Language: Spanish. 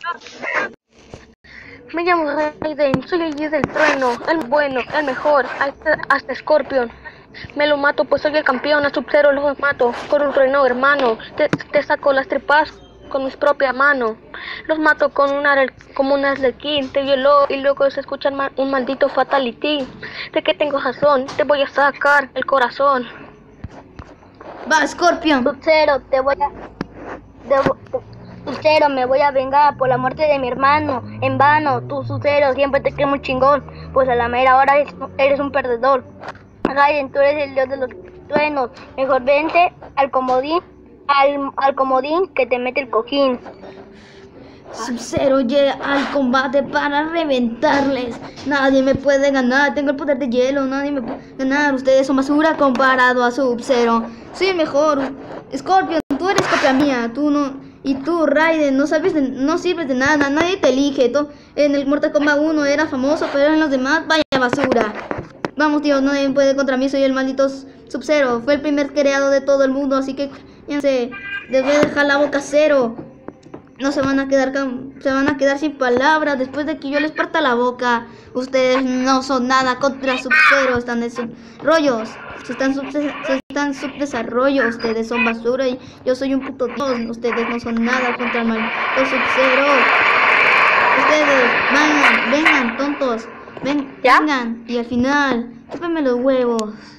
Me llamo Raiden, soy el dios del trueno, el bueno, el mejor, hasta Scorpion. Me lo mato pues soy el campeón, a Sub-Zero los mato con un trueno hermano. Te saco las tripas con mis propias manos. Los mato como un arlequín, te violó y luego se escucha un maldito fatality. De que tengo razón, te voy a sacar el corazón. Va, Scorpion. Sub-Zero, Sub-Zero, me voy a vengar por la muerte de mi hermano. En vano, tú Sub-Zero siempre te crees muy chingón, pues a la mera hora eres un perdedor. Raiden, tú eres el dios de los truenos. Mejor vente al comodín, al comodín que te mete el cojín. Sub-Zero llega al combate para reventarles. Nadie me puede ganar, tengo el poder de hielo, nadie me puede ganar. Ustedes son basura comparado a Sub-Zero. Soy el mejor. Scorpion, tú eres copia mía, tú no. Y tú, Raiden, no sirves de nada, nadie te elige. En el Mortal Kombat 1 era famoso, pero en los demás, vaya basura. Vamos, tío, nadie puede contra mí, soy el maldito Sub-Zero. Fue el primer creado de todo el mundo, así que cállense. Les voy a dejar la boca cero. No se van a quedar sin palabras después de que yo les parta la boca. Ustedes no son nada contra Sub-Zero, están en subdesarrollo. Se están subdesarrollo, ustedes son basura y yo soy un puto dios. Ustedes no son nada contra el maldito Sub-Zero. Ustedes, vengan, tontos. Vengan, y al final, chúpenme los huevos.